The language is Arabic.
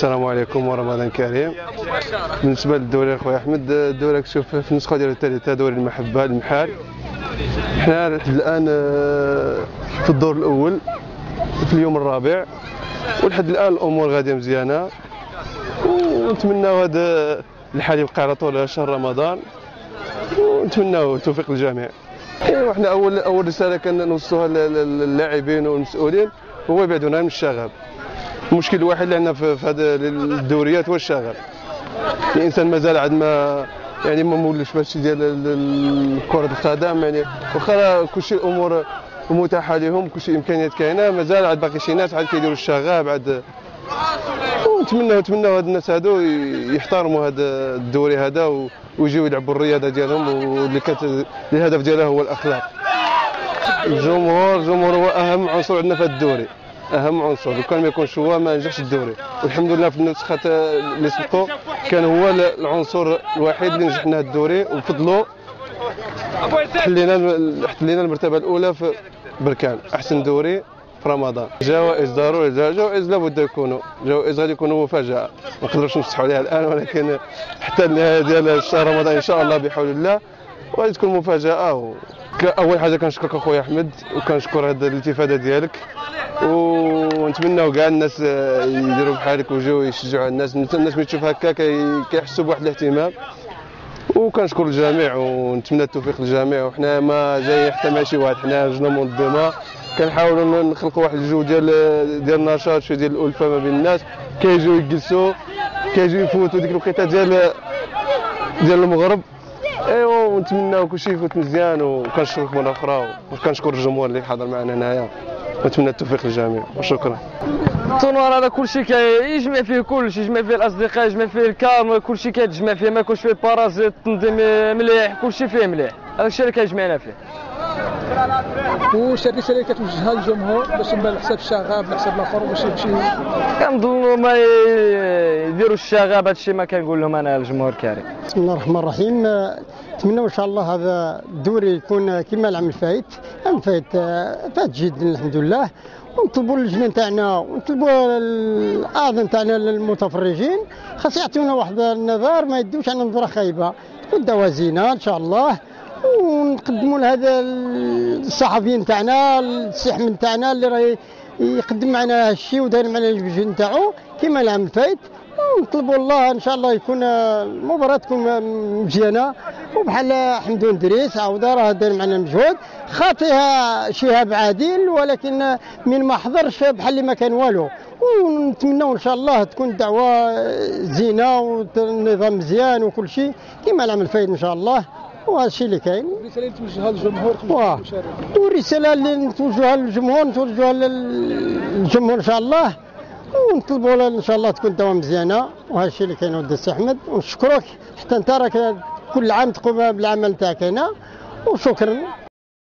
السلام عليكم ورمضان كريم. بالنسبه للدوري اخويا احمد، الدوري كتشوف في النسخه ديال الثالثه دوري المحبه المحال. حنا لحد الان في الدور الاول في اليوم الرابع، ولحد الان الامور غاديه مزيانه، ونتمناو هذا الحال يبقى على طول شهر رمضان، ونتمناو التوفيق للجميع. وحنا اول رساله كنوصلوها للاعبين والمسؤولين هو يبعدونا من الشغب. المشكل الوحيد اللي عندنا في هذه الدوريات هو الشغب. الانسان مازال عاد ما مولش باش ديال كره القدم، واخا كلشي الامور متاحه لهم، كلشي الامكانيات كاينه، مازال عاد باقي شي ناس عاد كيديروا الشغب عاد. ونتمناو هاد الناس هادو يحترموا هذا الدوري هذا ويجيو يلعبوا الرياضه ديالهم، واللي كانت الهدف ديالها هو الاخلاق. الجمهور هو اهم عنصر عندنا في هذا الدوري، اهم عنصر. لو كان ما يكونش هو ما نجحش الدوري، والحمد لله في النسخه اللي سبقوا كان هو العنصر الوحيد اللي نجحنا الدوري، وبفضلو حلينا المرتبه الاولى في بركان احسن دوري في رمضان. جوائز ضروري، جوائز لابد يكونوا، جوائز غادي يكونوا مفاجاه، ما نقدروش نفتحوا عليها الان، ولكن حتى النهايه ديال شهر رمضان ان شاء الله بحول الله وغادي تكون مفاجاه. اول حاجه كنشكرك اخويا احمد، وكنشكر هذه الالتفاته ديالك، ونتمناو كاع الناس يديروا بحالك ويجيو يشجعوا الناس ملي تشوف هكا كيحسوا بواحد الاهتمام. وكنشكر الجميع ونتمنى التوفيق للجميع. وحنا ما جايين حتى مع شي واحد، حنا لجنه منظمه كنحاولوا نخلقوا واحد الجو ديال النشاط، شويه ديال الالفه ما بين الناس، كيجيو يجلسوا كيجيو يفوتوا ديك الوقيته ديال المغرب. ايوا ونتمناو كلشي يفوت مزيان، وكنشكرك مره اخرى، وكنشكر الجمهور اللي حاضر معنا هنايا، ونتمنى التوفيق للجميع وشكرا. التنوار هذا كلشي كيجمع فيه كلشي، يجمع فيه الاصدقاء، يجمع فيه الكام، كلشي كيتجمع فيه، ما يكونش فيه بارازيت، التنظيم مليح، كلشي فيه مليح، هذا الشيء اللي كيجمعنا فيه. واش الرساله اللي كتوجهها للجمهور باش على حساب الشغب على حساب الاخر باش يمشي؟ كنظنوا ما يديروا الشغب، هذا الشيء ما كنقول لهم انا الجمهور الكريم. بسم الله الرحمن الرحيم. نتمنى ان شاء الله هذا الدوري يكون كما العام الفايت. العام الفايت فات جيد الحمد لله، ونطلبوا اللجنه تاعنا ونطلبوا الاعضاء تاعنا للمتفرجين خاص يعطيونا واحد النظر، ما يدوش عنا نظره خايبه، تكون دوازينه ان شاء الله. ونقدموا لهذا الصحفيين تاعنا السحم تاعنا اللي راه يقدم معنا هالشيء وداير معنا الوجه نتاعو كما العام الفايت. ونطلبوا الله ان شاء الله يكون المباراه تكون مزيانه، وبحال حمدون دريس عاود راه داير معنا مجهود، خاطيها شهاب عادل ولكن من ما حضرش بحال اللي ما كان والو. ونتمنوا ان شاء الله تكون الدعوه زينه والنظام مزيان وكل شيء كما العام الفايت ان شاء الله. وهذا الشيء اللي كاين. الرساله اللي توجهها للجمهور والرساله اللي نتوجهها للجمهور نتوجهها للجمهور ان شاء الله، ونطلبوا ان شاء الله تكون الدوام مزيانه. وهذا الشيء اللي كاين ودي السي احمد، ونشكرك حتى انت راك كل عام تقوم بالعمل تاعك هنا، وشكرا.